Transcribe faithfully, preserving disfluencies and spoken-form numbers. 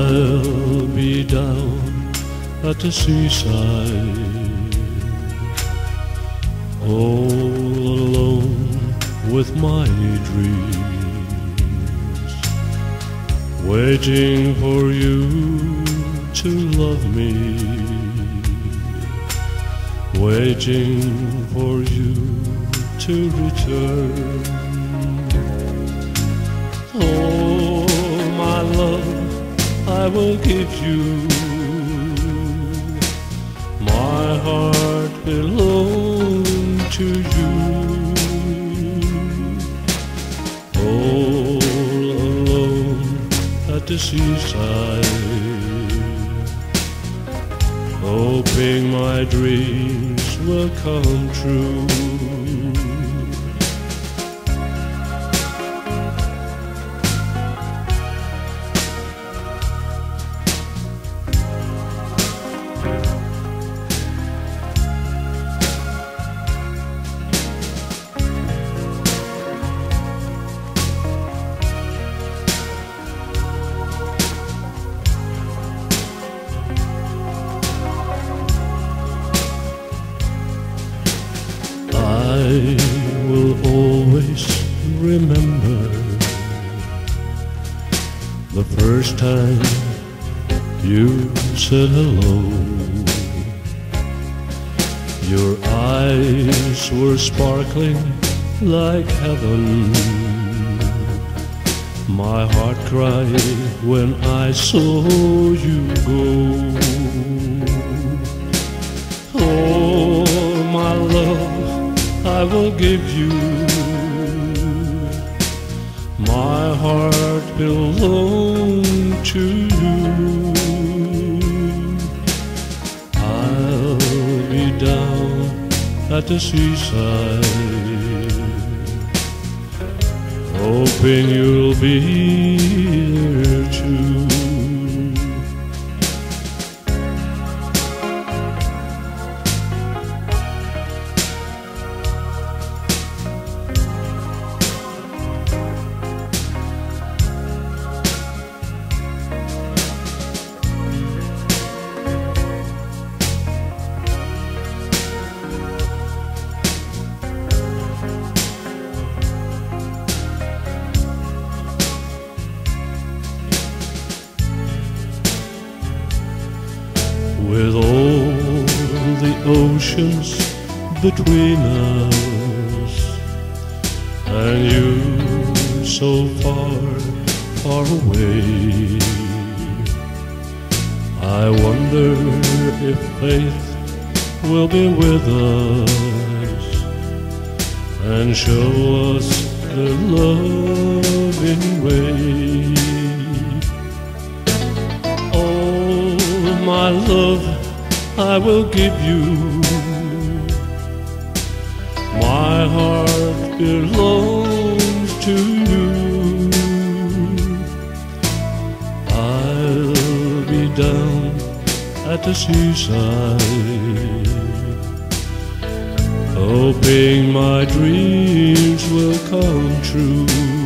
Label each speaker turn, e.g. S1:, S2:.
S1: I'll be down at the seaside, all alone with my dreams, waiting for you to love me, waiting for you to return. Oh, my love, I will give you my heart belongs to you. All alone at the seaside, hoping my dreams will come true. I will always remember the first time you said hello. Your eyes were sparkling like heaven. My heart cried when I saw you go. Oh, my love, I will give you my heart belongs to you. I'll be down at the seaside, hoping you'll be there too. With all the oceans between us, and you so far, far away, I wonder if faith will be with us and show us the loving way. My love, I will give you my heart belongs to you. I'll be down at the seaside, hoping my dreams will come true.